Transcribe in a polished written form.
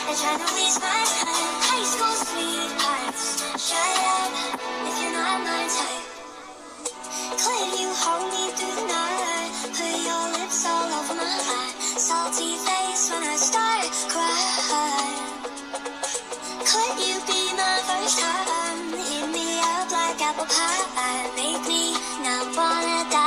I try to waste my time. High school sweethearts, shut up if you're not my type. Could you hold me through the night? Put your lips all over my eye. Salty face when I start crying. Could you be my first time? Eat me up like apple pie. Make me not wanna die.